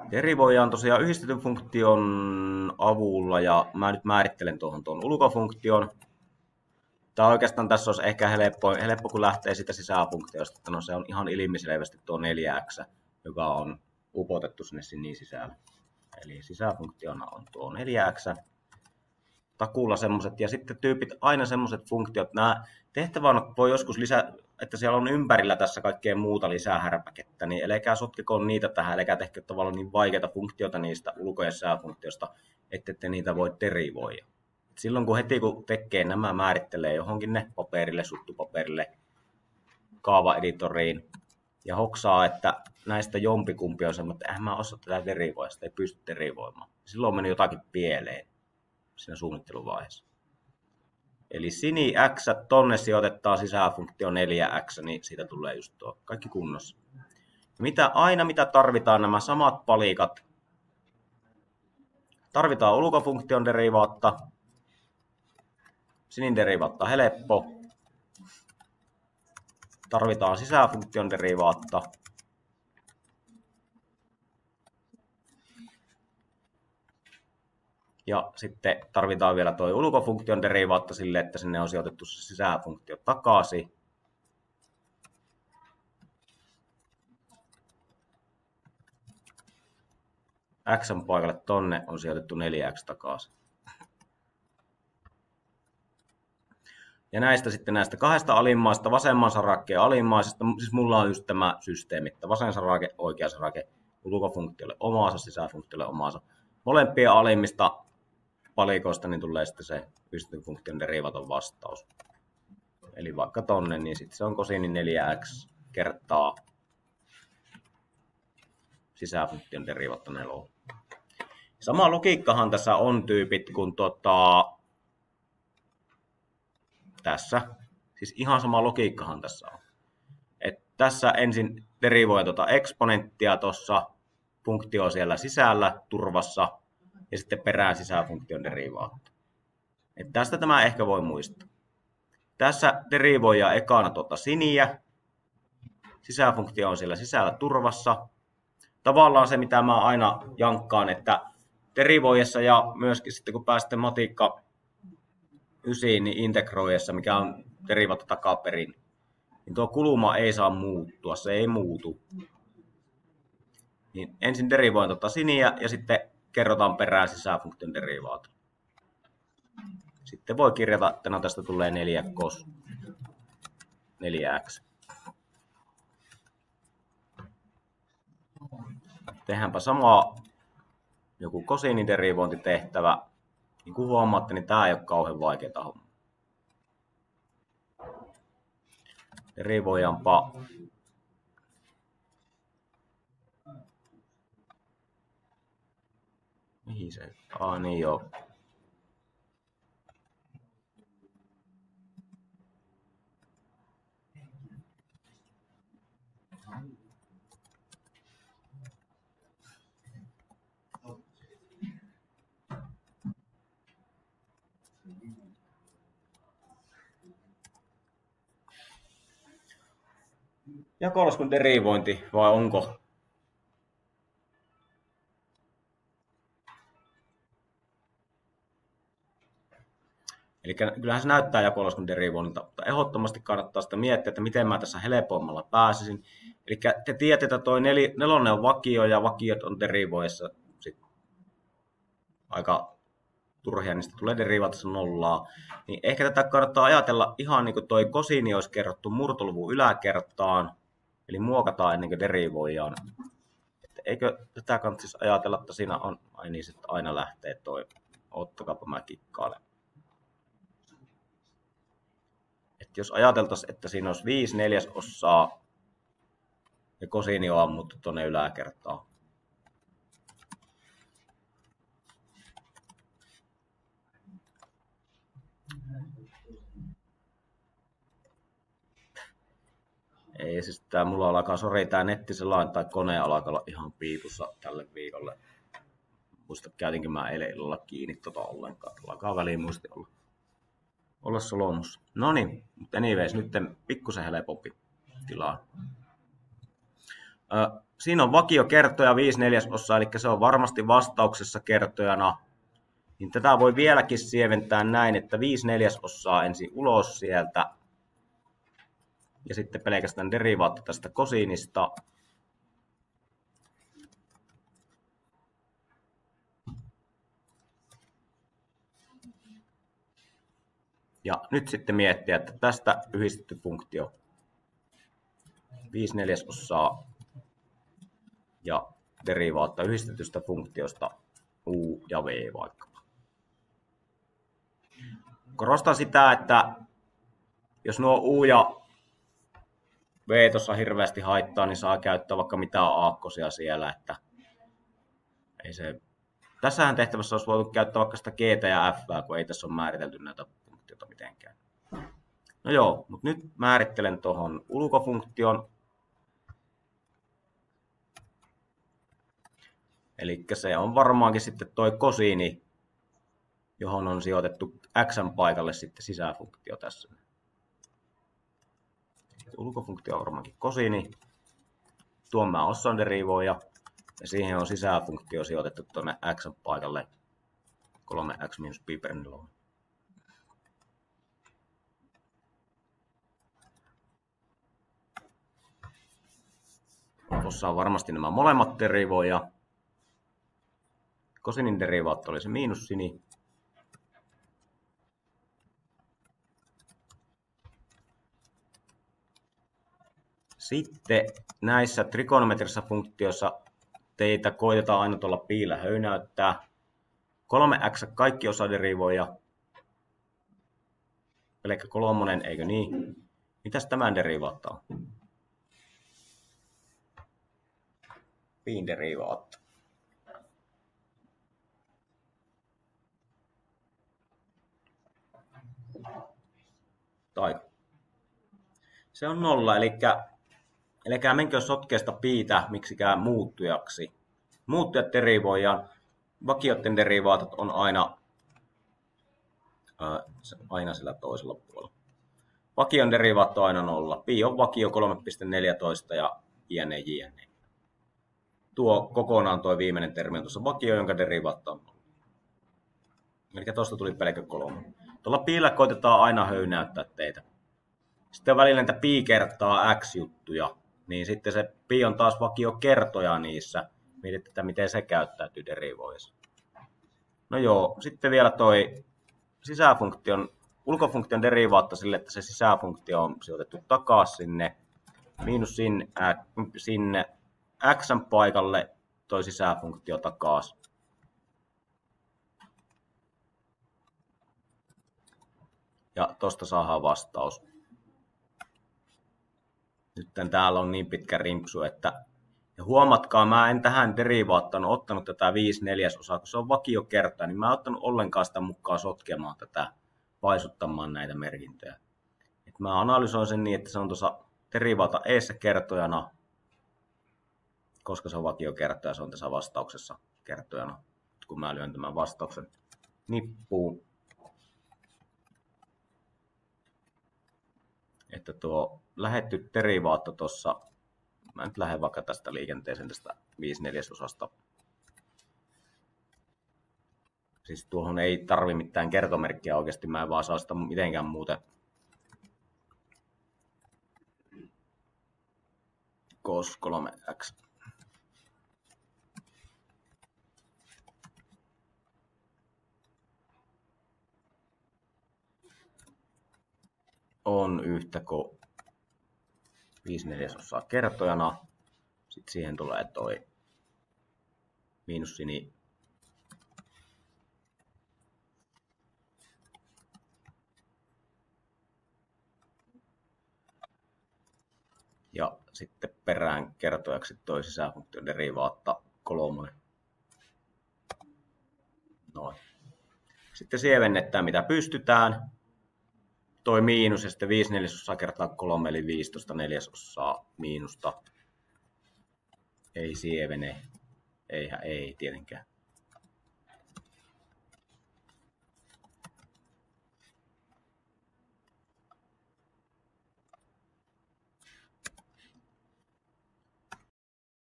Derivoidaan tosiaan yhdistetyn funktion avulla, ja mä nyt määrittelen tuon ulkofunktion. Tää oikeastaan tässä olisi ehkä helppo kun lähtee siitä sisäfunktionista, että no se on ihan ilmiselvästi tuo 4x, joka on upotettu sinne sinin sisälle. Eli sisäfunktiona on tuo 4x. Takuulla semmoset, ja sitten tyypit aina semmoset funktiot. Nämä tehtävän voi joskus lisää, että siellä on ympärillä tässä kaikkea muuta lisää härpäkettä, niin älkää sotkeko niitä tähän, älkää tehkö tavallaan niin vaikeita funktioita niistä ulko- ja sisäfunktioista, ettette niitä voi derivoida. Silloin kun heti kun tekee nämä, määrittelee johonkin ne paperille, suttupaperille, kaavaeditoriin, ja hoksaa, että näistä jompikumpi on semmoinen, että eihän mä osaa tätä derivoida, sitä ei pysty derivoimaan. Silloin on mennyt jotakin pieleen siinä suunnitteluvaiheessa. Eli sini x tonne sijoitetaan sisäfunktio 4x, niin siitä tulee just tuo kaikki kunnossa. Mitä tarvitaan nämä samat palikat? Tarvitaan ulkofunktion derivaatta. Sinin derivaatta helppo. Tarvitaan sisäfunktion derivaatta. Ja sitten tarvitaan vielä tuo ulkofunktion derivaatta sille, että sinne on sijoitettu se sisäfunktio takaisin. X paikalle tonne on sijoitettu 4x takaisin. Ja näistä kahdesta alimmaista, vasemman sarakkeen ja alimmaisesta, siis mulla on just tämä systeemi, että vasen sarake, oikea sarake, ulkofunktiolle omaansa, sisäfunktiolle omaansa. Molempien alimmista palikoista niin tulee sitten se yhdistetyn funktion derivaaton vastaus. Eli vaikka tonne, niin sitten se on kosiini 4x kertaa sisäfunktion derivaatta 4. Sama logiikkahan tässä on tyypit kuin tässä. Siis ihan sama logiikkahan tässä on. Et tässä ensin derivoin eksponenttia tuossa, funktio siellä sisällä turvassa, ja sitten perään sisäfunktion derivaatto. Et tästä tämä ehkä voi muistaa. Tässä derivoidaan ekana siniä, sisäfunktio on siellä sisällä turvassa. Tavallaan se, mitä mä aina jankkaan, että derivoijassa ja myöskin sitten kun pääsette matikka 9, niin integroijassa, mikä on derivaatto takaperin, niin tuo kulma ei saa muuttua, se ei muutu. Niin ensin derivoin siniä ja sitten kerrotaan perään sisäfunktion derivaato. Sitten voi kirjata, että no tästä tulee 4 cos 4x. Tehdäänpä sama joku kosiiniderivointitehtävä. Niin kuin huomaatte, niin tämä ei ole kauhean vaikeaa homma. Derivoidaanpa mihin se? Niin joo. Jakolaskun derivointi vai onko? Eli kyllähän se näyttää jakolaskun derivoinnilta, mutta ehdottomasti kannattaa sitä miettiä, että miten mä tässä helpommalla pääsisin. Eli te tiedätte, että tuo 4 on vakio ja vakiot on derivoissa aika turhia, niistä tulee derivaatissa 0. Niin ehkä tätä kannattaa ajatella ihan niin kuin toi kosiini olisi kerrottu murtoluvun yläkertaan, eli muokataan ennen kuin derivoidaan. Että eikö tätä kannattaisi ajatella, että siinä on, ai niin, että aina lähtee toi, ottakaapa mä kikkailen. Että jos ajateltaisiin, että siinä olisi 5/4 ja kosiini on ammuttu tuonne yläkertaan. Ei siis mulla alkaa, tää netti sellainen tai kone alkaa olla ihan piipussa tälle viikolle. Muista käytinkö mä eilen illalla kiinni ollenkaan. Alkaa välimuisti olla solmussa. Noniin, mutta anyways, nyt pikkusen helpompi tilaa. siinä on vakiokertoja 5/4, eli se on varmasti vastauksessa kertojana. Niin tätä voi vieläkin sieventää näin, että 5/4 ensin ulos sieltä. Ja sitten pelkästään derivaatti tästä kosiinista. Ja nyt sitten miettiä, että tästä yhdistetty funktio 5/4 ja derivaatta yhdistetystä funktiosta u ja v vaikkapa. Korostan sitä, että jos nuo u ja v tuossa hirveästi haittaa, niin saa käyttää vaikka mitään aakkosia siellä. Että ei se... Tässähän tehtävässä olisi voitu käyttää vaikka sitä g ja f, kun ei tässä ole määritelty näitä funktioita mitenkään. No joo, mutta nyt määrittelen tuohon ulkofunktion. Eli se on varmaankin sitten toi kosiini, johon on sijoitettu x:n paikalle sitten sisäfunktio tässä. Ulkofunktio on varmaankin kosiini. Tuon mä osaan derivoida. Ja siihen on sisäfunktio sijoitettu tuonne x:n paikalle 3x minus pi per 4. Tuossa on varmasti nämä molemmat derivoja. Kosinin derivaatti oli se miinussini. Sitten näissä trigonometrisissa funktioissa teitä koitetaan aina tuolla piillä höynäyttää. 3x kaikki osaderivoja. Pelkkä kolmonen, eikö niin? Mitäs tämän derivaatta on? Piin derivaatta. Tai se on 0, eli älkää menkö sotkeesta piitä miksikään muuttujaksi. Muuttujat derivoidaan, vakioiden derivaatat on aina sillä toisella puolella. Vakion derivaatto on aina 0. Pi on vakio 3,14 ja jne. Tuo kokonaan tuo viimeinen termi on tuossa vakio, jonka derivaatto on 0. Eli tuosta tuli pelkkä 3. Tuolla piillä koitetaan aina höynäyttää teitä. Sitten välillä näitä pi kertaa x-juttuja, niin sitten se pi on taas vakiokertoja niissä. Mietitte, että miten se käyttäytyy derivoissa. No joo, sitten vielä toi ulkofunktion derivaatta sille, että se sisäfunktio on sijoitettu takaisin sinne, miinus sinne x:n paikalle toi sisäfunktio takaisin. Ja tosta saadaan vastaus. Nyt täällä on niin pitkä rimpsu, että ja huomatkaa, mä en tähän derivaattaan ottanut tätä 5/4, kun se on vakiokertaa, niin mä en ottanut ollenkaan sitä mukaan sotkemaan tätä, paisuttamaan näitä merkintöjä. Et mä analysoin sen niin, että se on tuossa derivaata eessä kertojana, koska se on vakiokertoja, se on tässä vastauksessa kertojana. Kun mä lyön tämän vastauksen nippuun, että tuo lähetty derivaatto tuossa, mä nyt lähden vaikka tästä liikenteeseen tästä 5/4. Siis tuohon ei tarvi mitään kertomerkkiä oikeasti, mä en vaan saa sitä mitenkään muuten. Cos 3x. On yhtä kuin 5/4 kertojana. Sitten siihen tulee toi miinussini. Ja sitten perään kertojaksi toi sisäfunktion derivaatta 3. Noin. Sitten sievennetään mitä pystytään. Toi miinus ja sitten 5/4 kertaa 3 eli 15/4 miinusta. Ei sievene. Eihän ei tietenkään.